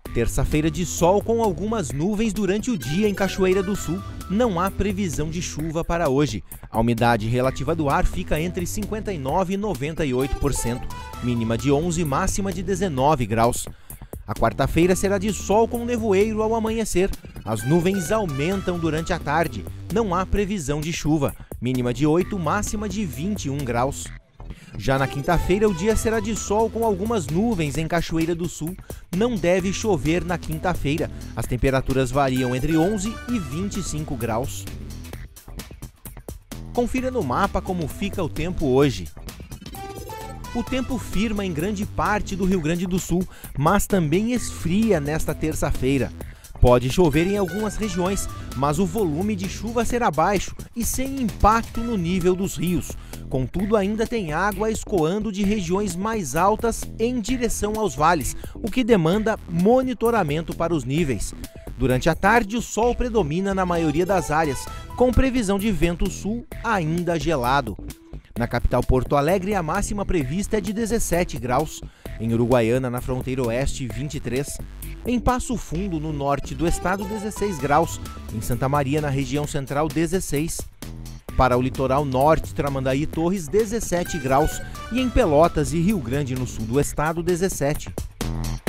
Terça-feira de sol com algumas nuvens durante o dia em Cachoeira do Sul. Não há previsão de chuva para hoje. A umidade relativa do ar fica entre 59% e 98%, mínima de 11 e máxima de 19 graus. A quarta-feira será de sol com nevoeiro ao amanhecer. As nuvens aumentam durante a tarde. Não há previsão de chuva, mínima de 8, máxima de 21 graus. Já na quinta-feira, o dia será de sol com algumas nuvens em Cachoeira do Sul. Não deve chover na quinta-feira. As temperaturas variam entre 11 e 25 graus. Confira no mapa como fica o tempo hoje. O tempo firma em grande parte do Rio Grande do Sul, mas também esfria nesta terça-feira. Pode chover em algumas regiões, mas o volume de chuva será baixo e sem impacto no nível dos rios. Contudo, ainda tem água escoando de regiões mais altas em direção aos vales, o que demanda monitoramento para os níveis. Durante a tarde, o sol predomina na maioria das áreas, com previsão de vento sul ainda gelado. Na capital Porto Alegre, a máxima prevista é de 17 graus. Em Uruguaiana, na fronteira oeste, 23. Em Passo Fundo, no norte do estado, 16 graus. Em Santa Maria, na região central, 16. Para o litoral norte, Tramandaí e Torres, 17 graus. E em Pelotas e Rio Grande, no sul do estado, 17.